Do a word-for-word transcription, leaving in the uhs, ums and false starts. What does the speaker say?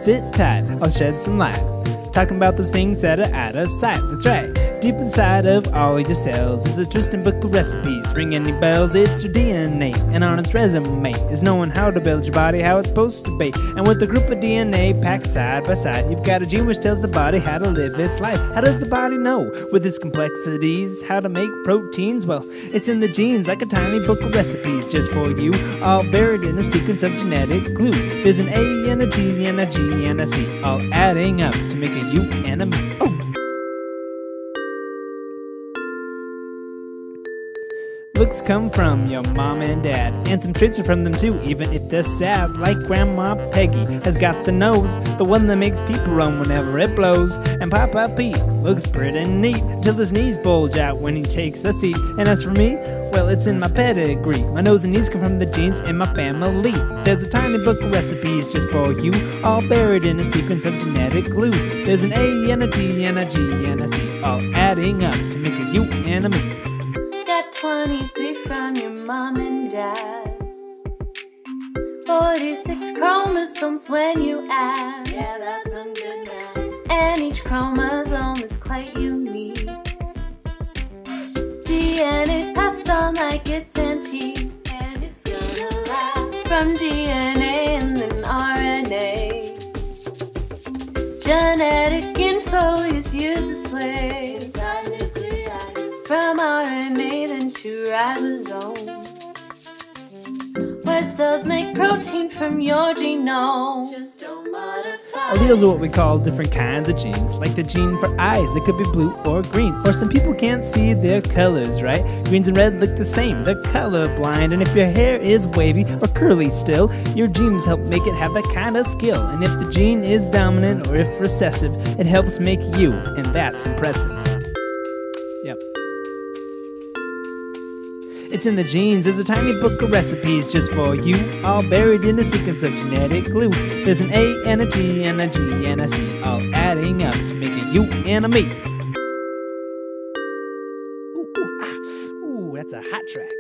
sit tight, I'll shed some light. Talking about those things that are out of sight. That's right. Deep inside of all your cells is a twisting book of recipes. Ring any bells, it's your D N A. And on its resume is knowing how to build your body, how it's supposed to be. And with a group of D N A packed side by side, you've got a gene which tells the body how to live its life. How does the body know, with its complexities, how to make proteins? Well, it's in the genes, like a tiny book of recipes just for you, all buried in a sequence of genetic glue. There's an A and a G and a G and a C, all adding up to make a you and a me. Oh! Looks come from your mom and dad, and some traits are from them too, even if they're sad. Like Grandma Peggy has got the nose, the one that makes people run whenever it blows. And Papa Pete looks pretty neat till his knees bulge out when he takes a seat. And as for me, well, it's in my pedigree. My nose and knees come from the genes in my family. There's a tiny book of recipes just for you, all buried in a sequence of genetic glue. There's an A and a D and a G and a C, all adding up to make a you and a me. Got twenty-three from your mom and dad, forty-six chromosomes when you add. Yeah, that's some good math. And each chromosome is quite unique. D N A's passed on like it's antique, and it's gonna last. From D N A and then R N A, genetic info is used this way. Inside nuclei, from R N A then to ribosomes, where cells make protein from your genome. Just don't modify. Alleles are what we call different kinds of genes, like the gene for eyes that could be blue or green. Or some people can't see their colors, right? Greens and red look the same, they're colorblind. And if your hair is wavy or curly still, your genes help make it have that kind of skill. And if the gene is dominant or if recessive, it helps make you, and that's impressive. Yep. It's in the genes, there's a tiny book of recipes just for you, all buried in a sequence of genetic glue. There's an A and a T and a G and a C, all adding up to make a you and a me. Ooh, ooh, ah, ooh, that's a hot track.